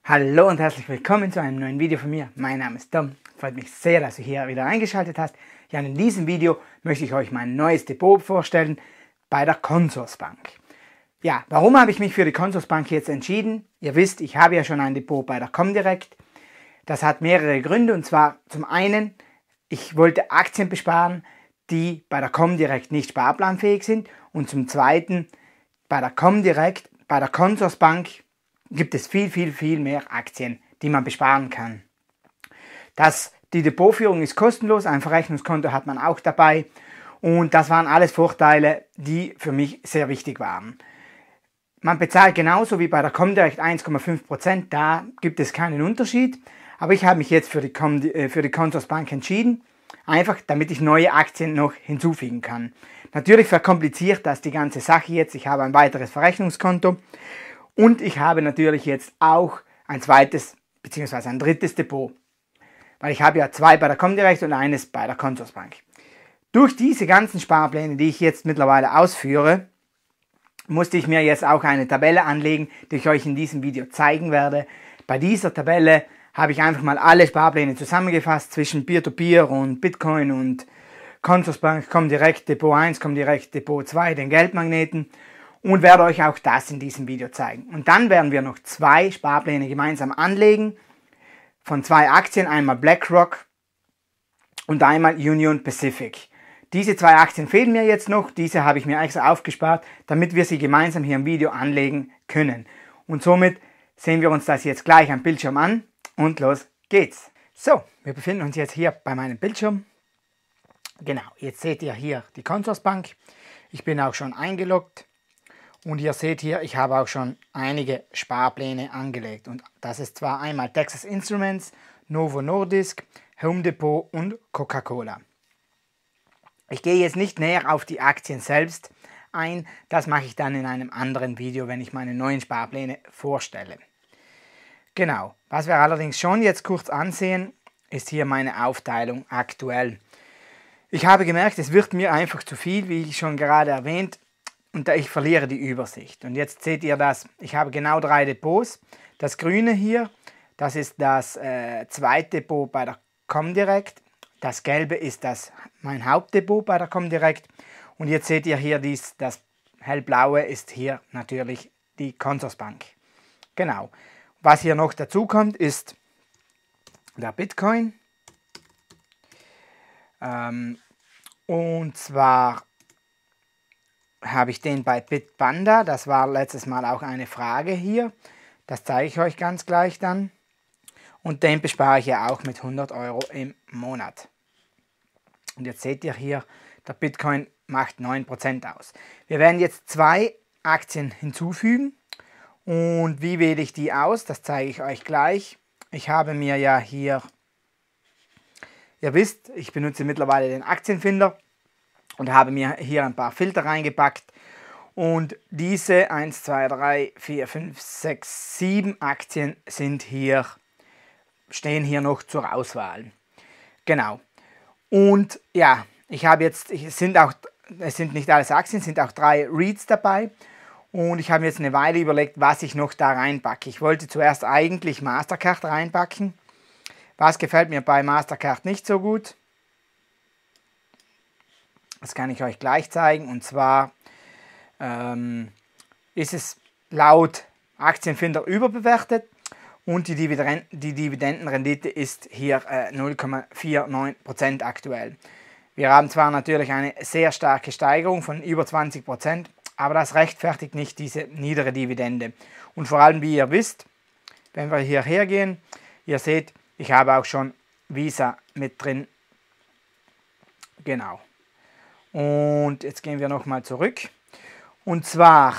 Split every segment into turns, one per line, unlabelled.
Hallo und herzlich willkommen zu einem neuen Video von mir. Mein Name ist Tom. Freut mich sehr, dass du hier wieder eingeschaltet hast. Ja, in diesem Video möchte ich euch mein neues Depot vorstellen bei der Consorsbank. Ja, warum habe ich mich für die Consorsbank jetzt entschieden? Ihr wisst, ich habe ja schon ein Depot bei der Comdirect. Das hat mehrere Gründe, und zwar zum einen, ich wollte Aktien besparen, die bei der Comdirect nicht sparplanfähig sind, und zum zweiten, bei der Comdirect, bei der Consorsbank gibt es viel mehr Aktien, die man besparen kann. Die Depotführung ist kostenlos, ein Verrechnungskonto hat man auch dabei, und das waren alles Vorteile, die für mich sehr wichtig waren. Man bezahlt genauso wie bei der Comdirect 1,5%, da gibt es keinen Unterschied, aber ich habe mich jetzt für die Consorsbank entschieden, einfach damit ich neue Aktien noch hinzufügen kann. Natürlich verkompliziert das die ganze Sache jetzt, ich habe ein weiteres Verrechnungskonto. Und ich habe natürlich jetzt auch ein zweites bzw. ein drittes Depot, weil ich habe ja zwei bei der Comdirect und eines bei der Consorsbank. Durch diese ganzen Sparpläne, die ich jetzt mittlerweile ausführe, musste ich mir jetzt auch eine Tabelle anlegen, die ich euch in diesem Video zeigen werde. Bei dieser Tabelle habe ich einfach mal alle Sparpläne zusammengefasst zwischen Peer-to-Peer und Bitcoin und Consorsbank, Comdirect, Depot 1, Comdirect, Depot 2, den Geldmagneten. Und werde euch auch das in diesem Video zeigen. Und dann werden wir noch zwei Sparpläne gemeinsam anlegen, von zwei Aktien, einmal BlackRock und einmal Union Pacific. Diese zwei Aktien fehlen mir jetzt noch, diese habe ich mir extra aufgespart, damit wir sie gemeinsam hier im Video anlegen können. Und somit sehen wir uns das jetzt gleich am Bildschirm an und los geht's. So, wir befinden uns jetzt hier bei meinem Bildschirm. Genau, jetzt seht ihr hier die Consorsbank. Ich bin auch schon eingeloggt. Und ihr seht hier, ich habe auch schon einige Sparpläne angelegt. Und das ist zwar einmal Texas Instruments, Novo Nordisk, Home Depot und Coca-Cola. Ich gehe jetzt nicht näher auf die Aktien selbst ein. Das mache ich dann in einem anderen Video, wenn ich meine neuen Sparpläne vorstelle. Genau. Was wir allerdings schon jetzt kurz ansehen, ist hier meine Aufteilung aktuell. Ich habe gemerkt, es wird mir einfach zu viel, wie ich schon gerade erwähnt, und ich verliere die Übersicht. Und jetzt seht ihr das, ich habe genau 3 Depots. Das grüne hier, das ist das zweite Depot bei der Comdirect. Das gelbe ist mein Hauptdepot bei der Comdirect. Und jetzt seht ihr hier, das hellblaue ist hier natürlich die Consorsbank. Genau. Was hier noch dazu kommt, ist der Bitcoin. Und zwar habe ich den bei Bitpanda, das war letztes Mal auch eine Frage hier, das zeige ich euch ganz gleich dann, und den bespare ich ja auch mit 100 Euro im Monat. Und jetzt seht ihr hier, der Bitcoin macht 9% aus. Wir werden jetzt 2 Aktien hinzufügen, und wie wähle ich die aus, das zeige ich euch gleich. Ich habe mir ja hier, ihr wisst, ich benutze mittlerweile den Aktienfinder, und habe mir hier ein paar Filter reingepackt, und diese 1, 2, 3, 4, 5, 6, 7 Aktien stehen hier noch zur Auswahl. Genau. Und ja, es sind nicht alles Aktien, es sind auch 3 REITs dabei, und ich habe mir jetzt eine Weile überlegt, was ich noch da reinpacke. Ich wollte zuerst eigentlich Mastercard reinpacken. Was gefällt mir bei Mastercard nicht so gut? Das kann ich euch gleich zeigen, und zwar ist es laut Aktienfinder überbewertet, und die Dividendenrendite ist hier 0,49% aktuell. Wir haben zwar natürlich eine sehr starke Steigerung von über 20%, aber das rechtfertigt nicht diese niedere Dividende. Und vor allem, wie ihr wisst, wenn wir hierher gehen, ihr seht, ich habe auch schon Visa mit drin. Genau. Und jetzt gehen wir nochmal zurück. Und zwar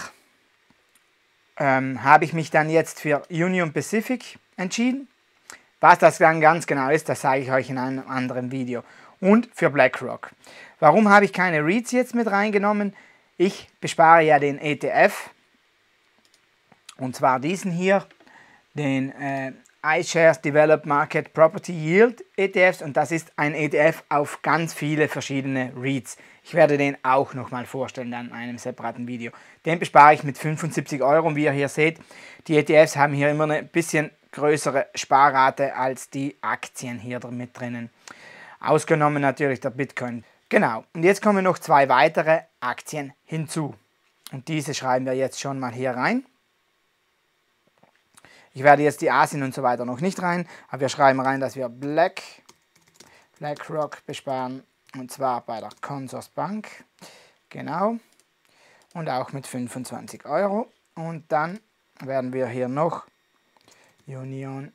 habe ich mich dann jetzt für Union Pacific entschieden. Was das dann ganz genau ist, das zeige ich euch in einem anderen Video. Und für BlackRock. Warum habe ich keine REITs jetzt mit reingenommen? Ich bespare ja den ETF. Und zwar diesen hier, den iShares Developed Market Property Yield ETFs, und das ist ein ETF auf ganz viele verschiedene REITs. Ich werde den auch nochmal vorstellen dann in einem separaten Video. Den bespare ich mit 75 Euro, und wie ihr hier seht, die ETFs haben hier immer eine bisschen größere Sparrate als die Aktien hier mit drinnen. Ausgenommen natürlich der Bitcoin. Genau, und jetzt kommen noch 2 weitere Aktien hinzu. Und diese schreiben wir jetzt schon mal hier rein. Ich werde jetzt die Asien und so weiter noch nicht rein, aber wir schreiben rein, dass wir BlackRock besparen, und zwar bei der Consorsbank. Genau. Und auch mit 25 €. Und dann werden wir hier noch Union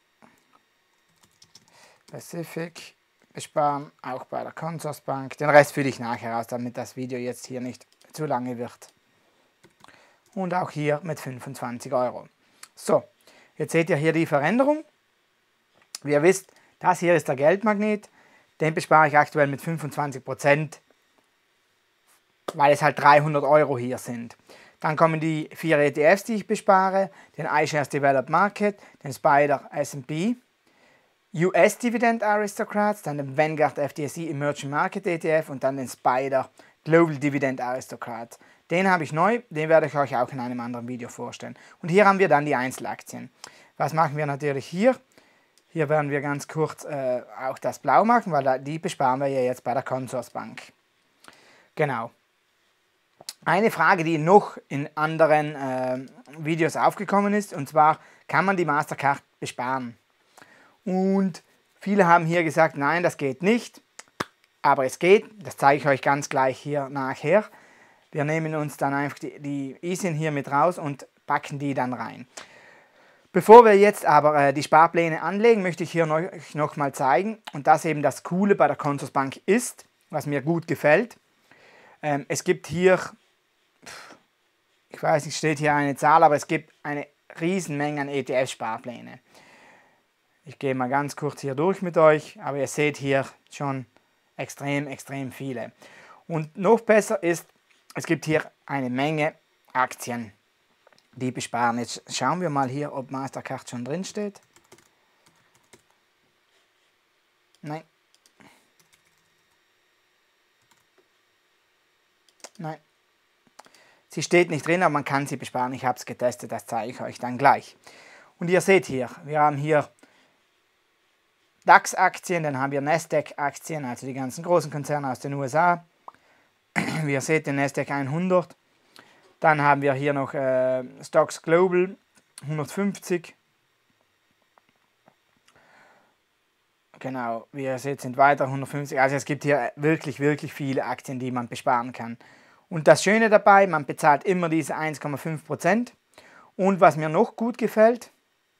Pacific besparen, auch bei der Consorsbank. Den Rest fülle ich nachher aus, damit das Video jetzt hier nicht zu lange wird. Und auch hier mit 25 €. So, jetzt seht ihr hier die Veränderung. Wie ihr wisst, das hier ist der Geldmagnet. Den bespare ich aktuell mit 25%, weil es halt 300 € hier sind. Dann kommen die 4 ETFs, die ich bespare, den iShares Developed Market, den Spider S&P, US Dividend Aristocrats, dann den Vanguard FTSE Emerging Market ETF und dann den Spider Global Dividend Aristocrats. Den habe ich neu, den werde ich euch auch in einem anderen Video vorstellen. Und hier haben wir dann die Einzelaktien. Was machen wir natürlich hier? Hier werden wir ganz kurz auch das Blau machen, weil die besparen wir ja jetzt bei der Consorsbank. Genau. Eine Frage, die noch in anderen Videos aufgekommen ist, und zwar, kann man die Mastercard besparen? Und viele haben hier gesagt, nein, das geht nicht, aber es geht. Das zeige ich euch ganz gleich hier nachher. Wir nehmen uns dann einfach die ISIN hier mit raus und packen die dann rein. Bevor wir jetzt aber die Sparpläne anlegen, möchte ich hier noch mal zeigen, und das eben das Coole bei der Consorsbank ist, was mir gut gefällt. Es gibt hier, ich weiß nicht, steht hier eine Zahl, aber es gibt eine Riesenmenge an ETF-Sparpläne. Ich gehe mal ganz kurz hier durch mit euch, aber ihr seht hier schon extrem viele. Und noch besser ist, es gibt hier eine Menge Aktien, die besparen. Jetzt schauen wir mal hier, ob Mastercard schon drin steht. Nein. Nein. Sie steht nicht drin, aber man kann sie besparen. Ich habe es getestet, das zeige ich euch dann gleich. Und ihr seht hier, wir haben hier DAX-Aktien, dann haben wir Nasdaq-Aktien, also die ganzen großen Konzerne aus den USA. Wie ihr seht, den Nasdaq 100. Dann haben wir hier noch Stocks Global 150. Genau, wie ihr seht, sind weiter 150. Also es gibt hier wirklich viele Aktien, die man besparen kann. Und das Schöne dabei, man bezahlt immer diese 1,5%. Und was mir noch gut gefällt,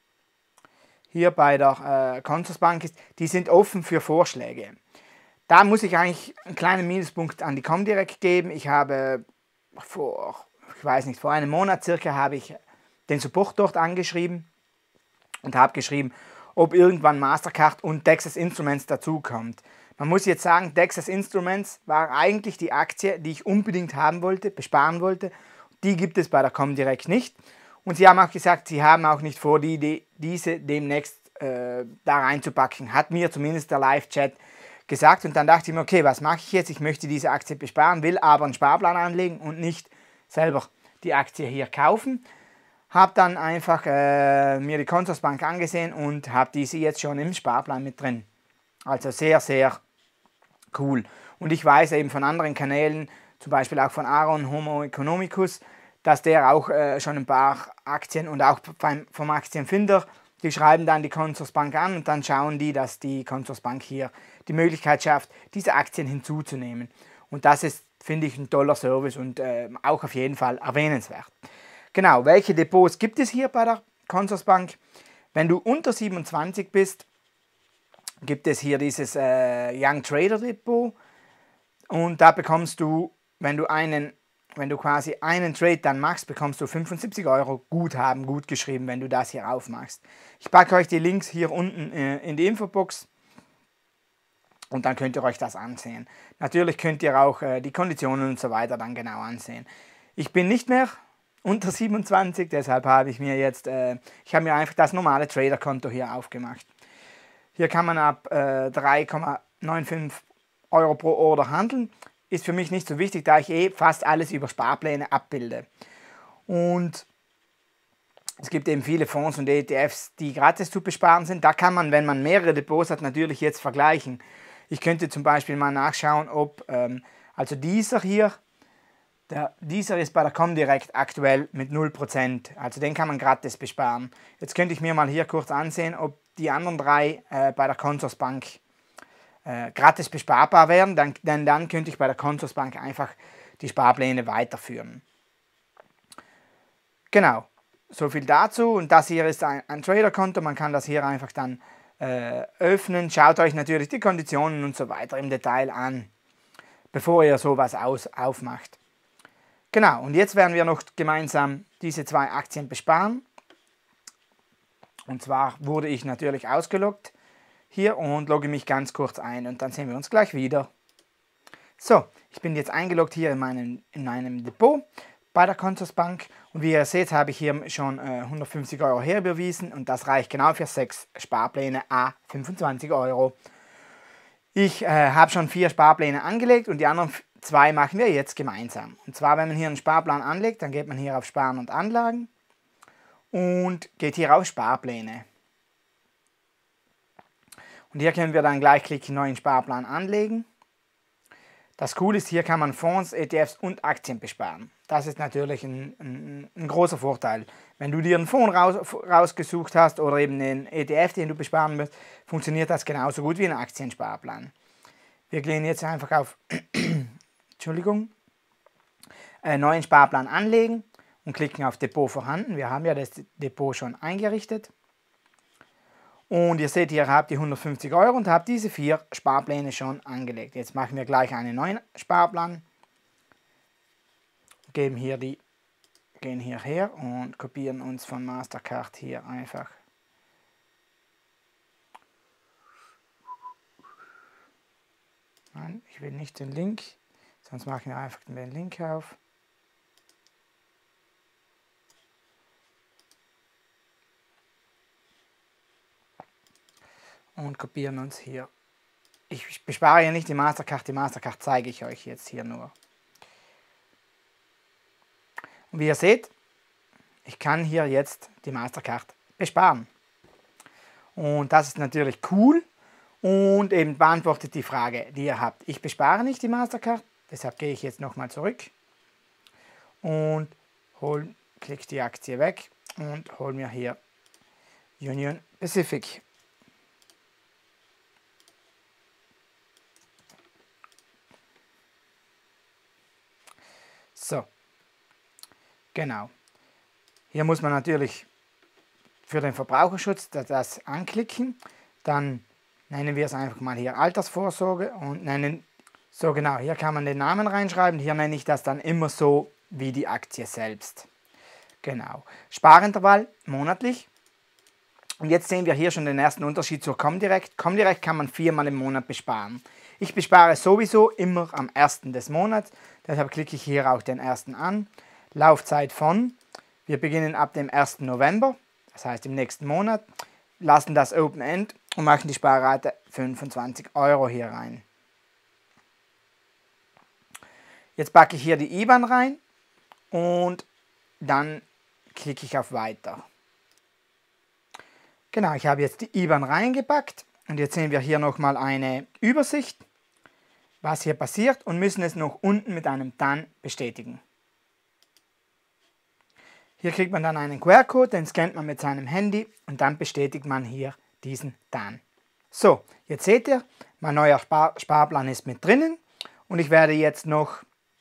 hier bei der Consorsbank ist, die sind offen für Vorschläge. Da muss ich eigentlich einen kleinen Minuspunkt an die Comdirect geben. Ich habe vor einem Monat circa habe ich den Support dort angeschrieben und habe geschrieben, ob irgendwann Mastercard und Texas Instruments dazukommt. Man muss jetzt sagen, Texas Instruments war eigentlich die Aktie, die ich unbedingt haben wollte, besparen wollte. Die gibt es bei der Comdirect nicht. Und sie haben auch gesagt, sie haben auch nicht vor, diese demnächst da reinzupacken. Hat mir zumindest der Live-Chat gesagt. Und dann dachte ich mir, okay, was mache ich jetzt? Ich möchte diese Aktie besparen, will aber einen Sparplan anlegen und nicht selber die Aktie hier kaufen. Habe dann einfach mir die Consorsbank angesehen und habe diese jetzt schon im Sparplan mit drin. Also sehr cool. Und ich weiß eben von anderen Kanälen, zum Beispiel auch von Aaron Homo Economicus, dass der auch schon ein paar Aktien und auch vom Aktienfinder, die schreiben dann die Consorsbank an und dann schauen die, dass die Consorsbank hier die Möglichkeit schafft, diese Aktien hinzuzunehmen. Und das ist, finde ich, ein toller Service und auch auf jeden Fall erwähnenswert. Genau, welche Depots gibt es hier bei der Consorsbank? Wenn du unter 27 bist, gibt es hier dieses Young Trader Depot und da bekommst du, wenn du quasi einen Trade dann machst, bekommst du 75 € Guthaben, gut geschrieben, wenn du das hier aufmachst. Ich packe euch die Links hier unten in die Infobox und dann könnt ihr euch das ansehen. Natürlich könnt ihr auch die Konditionen und so weiter dann genau ansehen. Ich bin nicht mehr unter 27, deshalb habe ich mir jetzt, ich habe mir einfach das normale Trader-Konto hier aufgemacht. Hier kann man ab 3,95 € pro Order handeln. Ist für mich nicht so wichtig, da ich fast alles über Sparpläne abbilde. Und Es gibt eben viele Fonds und ETFs, die gratis zu besparen sind. Da kann man, wenn man mehrere Depots hat, natürlich jetzt vergleichen. Ich könnte zum Beispiel mal nachschauen, ob, also dieser hier, dieser ist bei der Comdirect aktuell mit 0%. Also den kann man gratis besparen. Jetzt könnte ich mir mal hier kurz ansehen, ob die anderen drei bei der Consorsbank gratis besparbar wären. Denn dann könnte ich bei der Consorsbank einfach die Sparpläne weiterführen. Genau. So viel dazu, und das hier ist ein Trader-Konto, man kann das hier einfach dann öffnen. Schaut euch natürlich die Konditionen und so weiter im Detail an, bevor ihr sowas aufmacht. Genau, und jetzt werden wir noch gemeinsam diese zwei Aktien besparen. Und zwar wurde ich natürlich ausgeloggt hier und logge mich ganz kurz ein und dann sehen wir uns gleich wieder. So, ich bin jetzt eingeloggt hier in meinem Depot bei der Consorsbank, und wie ihr seht, habe ich hier schon 150 € herüberwiesen, und das reicht genau für 6 Sparpläne à 25 €. Ich habe schon 4 Sparpläne angelegt und die anderen 2 machen wir jetzt gemeinsam. Und zwar, wenn man hier einen Sparplan anlegt, dann geht man hier auf Sparen und Anlagen und geht hier auf Sparpläne. Und hier können wir dann gleich klicken, neuen Sparplan anlegen. Das Coole ist, hier kann man Fonds, ETFs und Aktien besparen. Das ist natürlich ein großer Vorteil. Wenn du dir einen Fonds rausgesucht hast oder eben einen ETF, den du besparen willst, funktioniert das genauso gut wie ein Aktiensparplan. Wir gehen jetzt einfach auf Entschuldigung, neuen Sparplan anlegen und klicken auf Depot vorhanden. Wir haben ja das Depot schon eingerichtet. Und ihr seht, ihr habt die 150 € und habt diese 4 Sparpläne schon angelegt. Jetzt machen wir gleich einen neuen Sparplan. Gehen hierher und kopieren uns von Mastercard hier einfach. Nein, ich will nicht den Link, sonst machen wir einfach den Link auf. Und kopieren uns hier. Ich bespare ja nicht die Mastercard zeige ich euch jetzt hier nur. Und wie ihr seht, ich kann hier jetzt die Mastercard besparen. Und das ist natürlich cool und eben beantwortet die Frage, die ihr habt. Ich bespare nicht die Mastercard, deshalb gehe ich jetzt nochmal zurück und klicke die Aktie weg und hole mir hier Union Pacific. So, genau. Hier muss man natürlich für den Verbraucherschutz das anklicken. Dann nennen wir es einfach mal hier Altersvorsorge und nennen, so genau, hier kann man den Namen reinschreiben. Hier nenne ich das dann immer so wie die Aktie selbst. Genau. Sparintervall monatlich. Und jetzt sehen wir hier schon den ersten Unterschied zur Comdirect. Comdirect kann man 4-mal im Monat besparen. Ich bespare sowieso immer am 1. des Monats, deshalb klicke ich hier auch den 1. an. Laufzeit von, wir beginnen ab dem 1. November, das heißt im nächsten Monat, lassen das Open End und machen die Sparrate 25 € hier rein. Jetzt packe ich hier die IBAN rein und dann klicke ich auf Weiter. Genau, ich habe jetzt die IBAN reingepackt und jetzt sehen wir hier nochmal eine Übersicht, was hier passiert, und müssen es noch unten mit einem Dann bestätigen. Hier kriegt man dann einen QR-Code, den scannt man mit seinem Handy und dann bestätigt man hier diesen Dann. So, jetzt seht ihr, mein neuer Sparplan ist mit drinnen und ich werde jetzt noch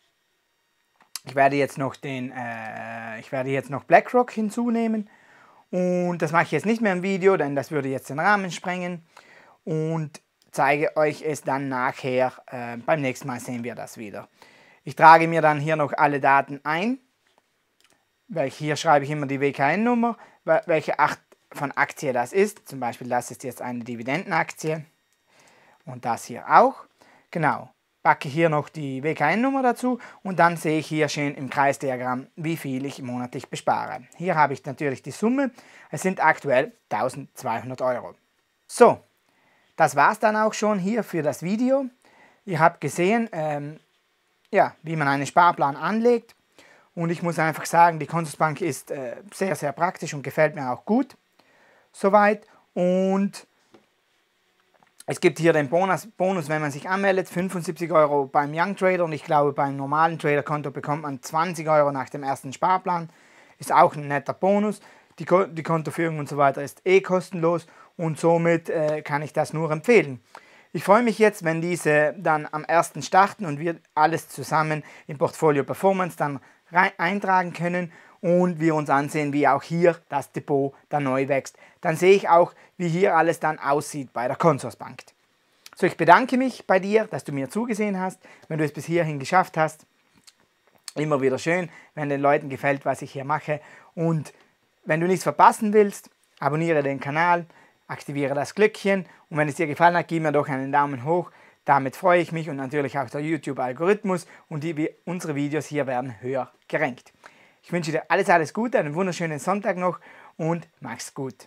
BlackRock hinzunehmen. Und das mache ich jetzt nicht mehr im Video, denn das würde jetzt den Rahmen sprengen, und zeige euch es dann nachher. Beim nächsten Mal sehen wir das wieder. Ich trage mir dann hier noch alle Daten ein. Hier schreibe ich immer die WKN-Nummer, welche Art von Aktie das ist. Zum Beispiel das ist jetzt eine Dividendenaktie und das hier auch. Genau. Packe hier noch die WKN-Nummer dazu und dann sehe ich hier schön im Kreisdiagramm, wie viel ich monatlich bespare. Hier habe ich natürlich die Summe, es sind aktuell 1200 €. So, das war es dann auch schon hier für das Video. Ihr habt gesehen, ja, wie man einen Sparplan anlegt, und ich muss einfach sagen, die Consorsbank ist sehr, sehr praktisch und gefällt mir auch gut soweit. Und es gibt hier den Bonus, wenn man sich anmeldet, 75 € beim Young Trader, und ich glaube beim normalen Trader-Konto bekommt man 20 € nach dem ersten Sparplan. Ist auch ein netter Bonus. Die Kontoführung und so weiter ist kostenlos, und somit kann ich das nur empfehlen. Ich freue mich jetzt, wenn diese dann am 1. starten und wir alles zusammen im Portfolio Performance dann eintragen können und wir uns ansehen, wie auch hier das Depot dann neu wächst. Dann sehe ich auch, wie hier alles dann aussieht bei der Consorsbank. So, ich bedanke mich bei dir, dass du mir zugesehen hast. Wenn du es bis hierhin geschafft hast, immer wieder schön, wenn den Leuten gefällt, was ich hier mache. Und wenn du nichts verpassen willst, abonniere den Kanal, aktiviere das Glöckchen, und wenn es dir gefallen hat, gib mir doch einen Daumen hoch. Damit freue ich mich, und natürlich auch der YouTube-Algorithmus, und unsere Videos hier werden höher gerankt. Ich wünsche dir alles Gute, einen wunderschönen Sonntag noch und mach's gut.